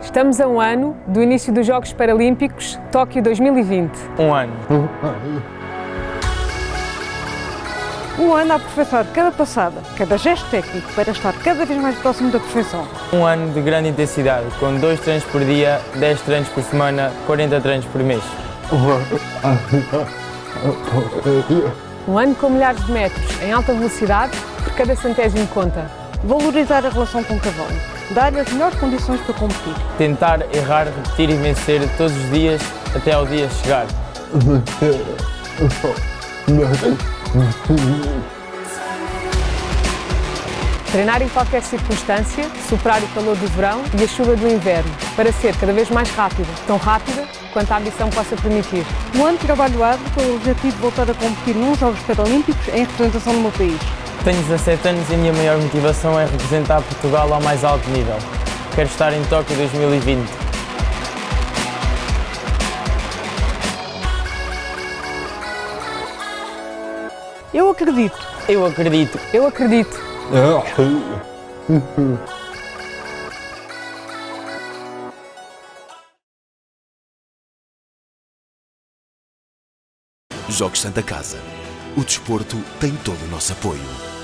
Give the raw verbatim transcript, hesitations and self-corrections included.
Estamos a um ano do início dos Jogos Paralímpicos Tóquio dois mil e vinte. Um ano. Um ano a aperfeiçoar cada passada, cada gesto técnico para estar cada vez mais próximo da perfeição. Um ano de grande intensidade, com dois treinos por dia, dez treinos por semana, quarenta treinos por mês. Um ano com milhares de metros em alta velocidade, por cada centésimo conta. Valorizar a relação com o cavalo, dar-lhe as melhores condições para competir. Tentar, errar, repetir e vencer todos os dias até ao dia chegar. Treinar em qualquer circunstância, superar o calor do verão e a chuva do inverno, para ser cada vez mais rápida, tão rápida quanto a ambição possa permitir. Um ano de trabalho árduo com o objetivo de voltar a competir nos Jogos Paralímpicos em representação do meu país. Tenho dezassete anos e a minha maior motivação é representar Portugal ao mais alto nível. Quero estar em Tóquio dois mil e vinte. Eu acredito. Eu acredito. Eu acredito. Jogos Santa Casa. O desporto tem todo o nosso apoio.